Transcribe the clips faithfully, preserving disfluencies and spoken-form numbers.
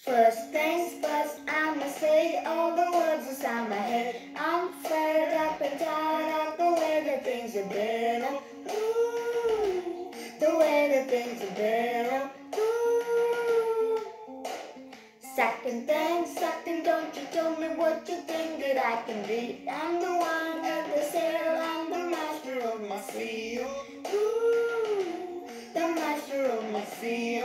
First things first, I'ma say all the words inside my head. I'm fed up and tired of the way that things have been. Ooh, the way that things have been. Ooh. Second thing, second, don't you tell me what you think that I can be. I'm the one at the sail, I'm the master of my sea. Ooh, the master of my sea.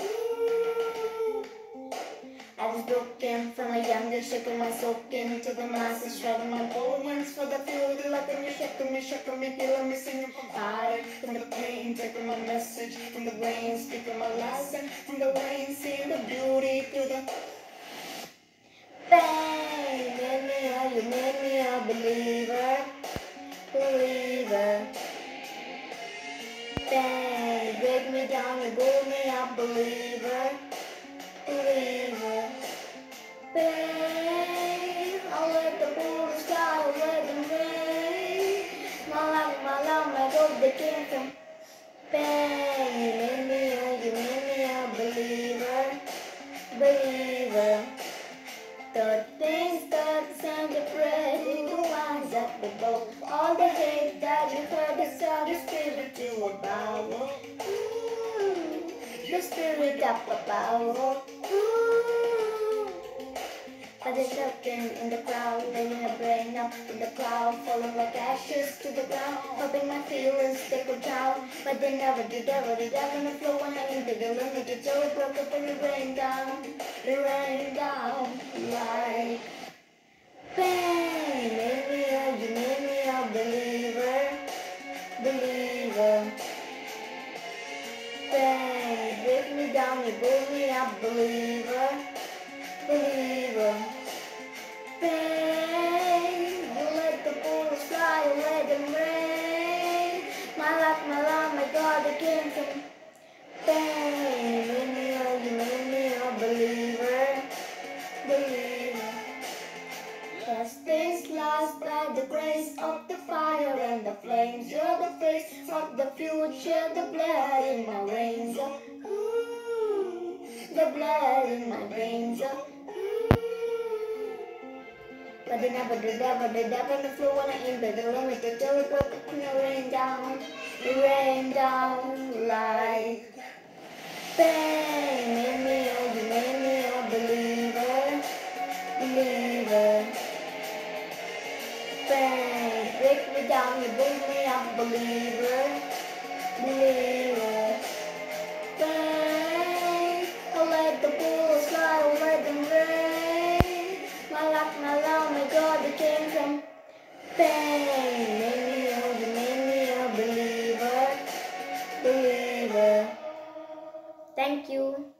I was broken from a younger, shaking my soak into the masses, shredding my bones for the field, letting me, shaking me, shaking me, killing me, singing from high, from the pain, taking my message, from the rain, speaking my lesson, from the rain, seeing the beauty through the bang, made me a, you made me a believer, believer, bang, break me down, you build me up, believer, believer. Bang, I'll let the bullets fly, I'll let them rain. My life, my love, my gold, they came from. Bang, you made me a, you made me a believer, believer. Third things third, send the prayer to the ones up above. All the hate that you heard, the sound, the spirit to a bow. Ooh, the spirit up above. Ooh. I just looking in the crowd, laying a brain up in the cloud, falling like ashes to the ground, hoping my feelings they could drown, but they never did, ever did, ever the flow when I entered the limit until it broke up and it rained down, it rained down like bang, you made me a, you made me a believer, believer, bang, break me down, you build me up, believer, believer. Bang, you let the bullets fly, you let them rain. My life, my love, my God, it came from. Bang, you made me a, you made me a believer, believer. Last days last by the grace of the fire and the flames. You're the face of the future, the blood in my veins. Ooh, the blood in my veins. But they never did, never did, never the flow when I entered the limit until it broke up and it rained down, it rained down like bang, made me a, you made me a believer, believer, bang, break me down, you build me up, believer, believer, bang, I'll let the bullets fly, I'll let them rain, my luck, my love, my God, it came from bang, made me a, you made me a believer, believer. Thank you.